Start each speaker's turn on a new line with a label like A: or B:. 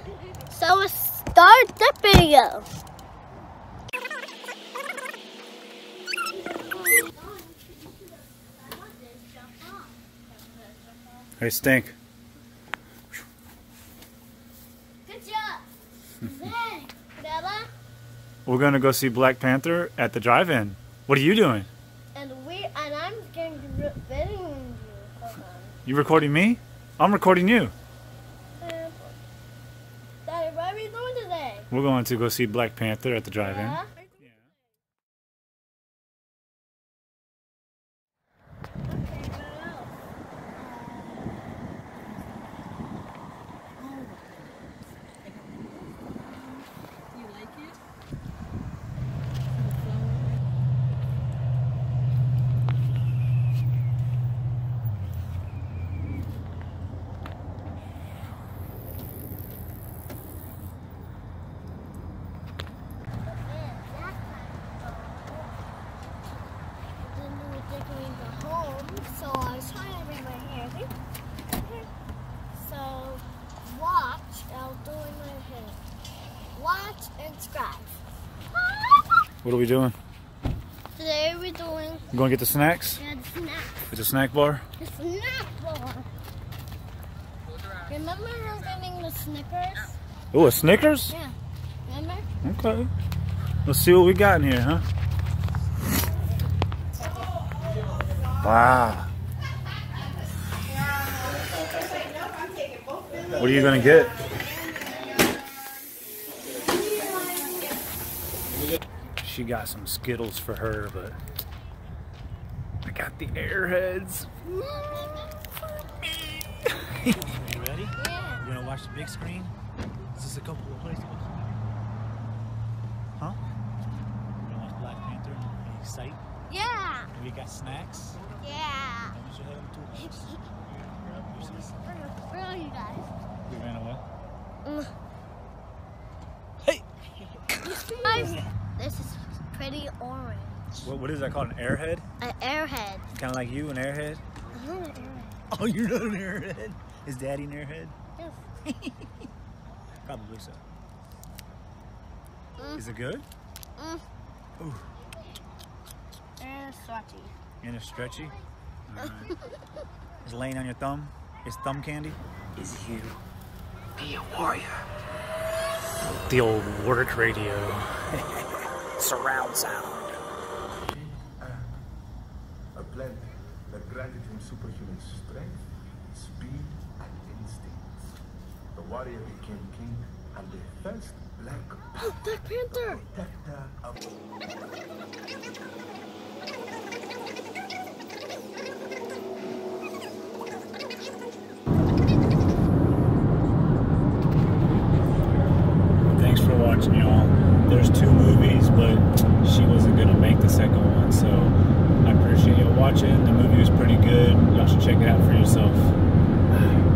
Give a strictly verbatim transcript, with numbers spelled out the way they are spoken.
A: So let's start the video.
B: Hey, Stink.
A: Good job. Hey, Bella.
B: We're gonna go see Black Panther at the drive-in. What are you doing?
A: And we and I'm going to be videoing you. Hold on.
B: You recording me? I'm recording you.
A: Uh, Daddy, what are we doing today?
B: We're going to go see Black Panther at the drive-in.
A: Yeah. So I was trying to bring my hair. So watch, I'll do in my hair. Watch and subscribe.
B: What are we doing?
A: Today we're doing
B: You going to get the snacks?
A: yeah, the snack.
B: It's a snack bar?
A: The snack bar. Remember we were getting the Snickers?
B: Oh, a Snickers?
A: Yeah. Remember?
B: Okay. Let's see what we got in here, huh? Wow. What are you gonna get? She got some Skittles for her, but I got the Airheads.
C: You ready?
A: Yeah.
C: You wanna watch the big screen? Is this a couple of places?
B: Huh?
C: You wanna watch Black Panther? Are you excited?
A: Yeah.
C: And we got snacks.
A: Yeah.
C: And we should have them too.
A: Where are you guys?
B: We ran away.
A: Mm.
C: Hey!
A: Guys, this is pretty orange.
B: What, what is that called? An Airhead?
A: An airhead.
B: Kind of like you, an Airhead?
A: I'm not an airhead.
C: Oh, you're not an airhead? Is Daddy an airhead?
A: Yes.
C: Probably so.
A: Mm.
B: Is it good?
A: Mm.
B: Ooh.
A: And stretchy.
B: And it's stretchy? Alright. It's laying on your thumb? It's thumb candy?
D: Is you be a warrior.
B: The old work radio.
D: Surround sound.
E: A blend that granted him superhuman strength, speed, and instincts. The warrior became king and the first Black
A: Black Panther!
E: protector of
B: Thanks for watching, y'all. There's two movies, but she wasn't gonna make the second one, so I appreciate you watching. The movie was pretty good. Y'all should check it out for yourself.